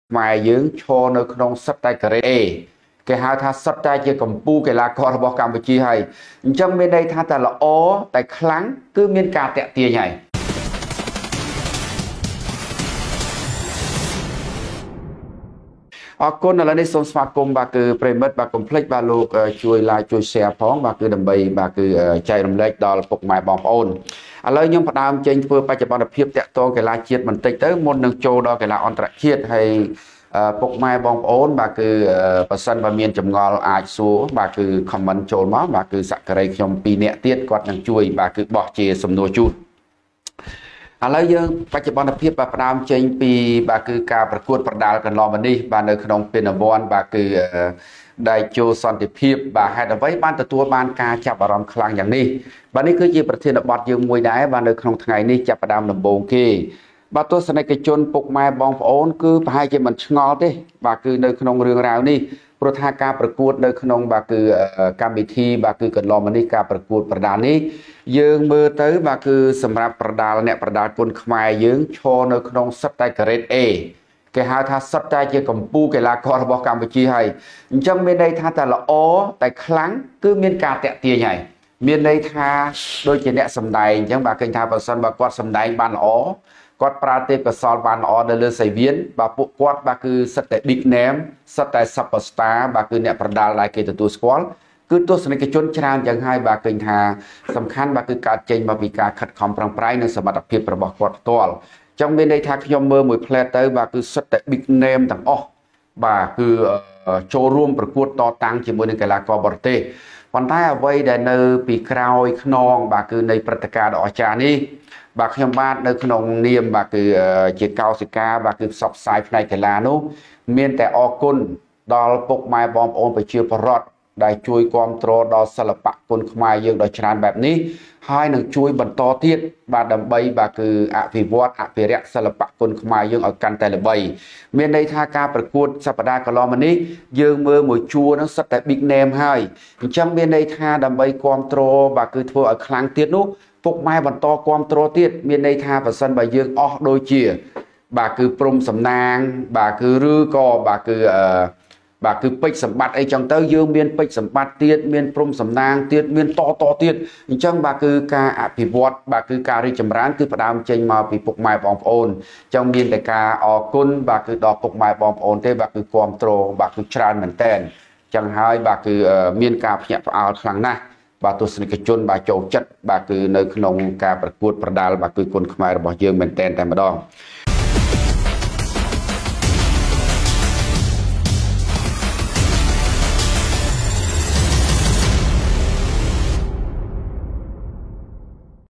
ngoài dưỡng cho nơi không sắp tay cà rê cái hai tha sắp tay chỉ cầm pu cái là conរបស់កម្ពុជាហើយអញ្ចឹងមានន័យថាតែល្អតែខ្លាំងគឺមានការតាក់ទាញហើយអរគុណឥឡូវនេះសូមស្វាគមន៍បាទគឺប្រិមិត្តបាទកុំភ្លេចបាទលោកជួយ like ជួយ share ផងបាទគឺដើម្បីបាទគឺចែករំលែកដល់ពុកម៉ែបងប្អូនឥឡូវខ្ញុំផ្ដើមចេញធ្វើបច្ចុប្បន្នភាពតាក់ទងកីឡាជាតិបន្តិចទៅមុននឹងចូលដល់កីឡាអន្តរជាតិហើយពុកម៉ែបងប្អូនបាទគឺប៉ះសិនបើមានចម្ងល់អាចសួរបាទគឺ comment ចូលមកបាទគឺសក្តិខ្ញុំ2នាក់ទៀតគាត់នឹងជួយបាទគឺបោះជាសំណួរជូនឥឡូវយើងបច្ចុប្បន្នភាពបាទផ្ដើមចេញពីបាទគឺការប្រកួតប្រដាល់កន្លងមកនេះបាទនៅក្នុងពានរង្វាន់បាទគឺដែលចូលសន្តិភាពបាទហេតុអ្វីបានទទួលបានការចាប់អារម្មណ៍ខ្លាំងយ៉ាងនេះបាទនេះគឺជាប្រធានបទយើងមួយដែរបាទនៅក្នុងថ្ងៃនេះចាប់ផ្ដើមដំបូងគេបាទទស្សនិកជនពុកម៉ែបងប្អូនគឺប្រហែលជាមិនឆ្ងល់ទេបាទគឺនៅក្នុងរឿងរ៉ាវនេះព្រោះថាការប្រកួតនៅក្នុងបាទគឺកម្មវិធីបាទគឺកន្លងមកនេះការប្រកួតប្រដាល់នេះយើងមើលទៅបាទគឺសម្រាប់ប្រដាល់អ្នកប្រដាល់គុនខ្មែរយើងឈរនៅក្នុងសិតតែការ៉េត A គេហៅថាសិតតែជាកម្ពុជាកីឡាកររបស់កម្ពុជាហើយអញ្ចឹងមានន័យថាតែល្អតែខ្លាំងគឺមានការតាក់ទាញហើយមានន័យថាដូចជាអ្នកសម្ដែងអញ្ចឹងបាទឃើញថាបើសិនបើគាត់សម្ដែងបានល្អគាត់ប្រើទេពកោសល្យបានល្អនៅលើសៃវៀនបាទពួកគាត់បាទគឺសិតតែ big name សិតតែ superstar បាទគឺអ្នកប្រដាល់ដែលគេទទួលស្គាល់គឺទស្សនិកជនច្រើនយ៉ាងហើយបាទឃើញថាសំខាន់បាទគឺការចេញមកពីការខិតខំប្រឹងប្រែងនិងសមត្ថភាពរបស់គាត់ផ្ទាល់ចង់មានន័យថាខ្ញុំមើលមួយផ្លែតទៅបាទគឺសិតតែ big name ទាំងអស់បាទគឺចូលរួមប្រកួតតតាំងជាមួយនឹងកីឡាករបរទេសប៉ុន្តែអ្វីដែលនៅពីក្រោយខ្នងបាទគឺនៃព្រឹត្តិការណ៍ដ៏អស្ចារ្យនេះបាទខ្ញុំបាទនៅក្នុងនាមបាទគឺជាកោសិកាបាទគឺផ្សព្វផ្សាយផ្នែកកីឡានោះមានតែអរគុណដល់ពុកម៉ែបងប្អូនប្រជាពលរដ្ឋដែលជួយគាំទ្រដល់សិល្បៈគុនខ្មែរយើងដ៏ច្រើនបែបនេះហើយនឹងជួយបន្តទៀតបាទដើម្បីបាទគឺអភិវឌ្ឍអភិរក្សសិល្បៈគុនខ្មែរយើងឲ្យកាន់តែល្បីមានន័យថាការប្រកួតសប្តាហ៍កន្លងមកនេះយើងមើលមួយជួរនឹងសិតតែ big name ហើយអញ្ចឹងមានន័យថាដើម្បីគាំទ្របាទគឺធ្វើឲ្យខ្លាំងទៀតនោះពុកម៉ែបន្តគាំទ្រទៀតមានន័យថាបើសិនបើយើងអស់ដូចជាបាទគឺព្រំសំណាងបាទគឺឬក៏បាទគឺបាទគឺពេជ្រសម្បត្តិអីចឹងទៅយើងមានពេជ្រសម្បត្តិទៀតមានព្រំសំណាងទៀតមានតទៀតអញ្ចឹងបាទគឺការអភិវឌ្ឍបាទគឺការរីកចម្រើនគឺផ្ដើមចេញមកពីពុកម៉ែបងប្អូនអញ្ចឹងមានតែការអរគុណបាទគឺដល់ពុកម៉ែបងប្អូនទេបាទគឺគាំទ្របាទគឺច្រើនមែនតើអញ្ចឹងហើយបាទគឺមានការភ្ញាក់ផ្អើលខ្លាំងណាស់បាទទស្សនិកជនបាទចូលចិត្តបាទគឺនៅក្នុងការប្រកួតប្រដាល់បាទគឺគុនខ្មែររបស់យើងមែនតែម្ដង